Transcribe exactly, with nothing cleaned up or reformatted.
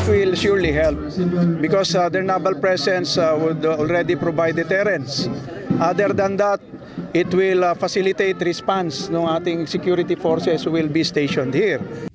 will surely help because uh, their naval presence uh, would already provide deterrence. Other than that, it will uh, facilitate response ng ating security forces who will be stationed here.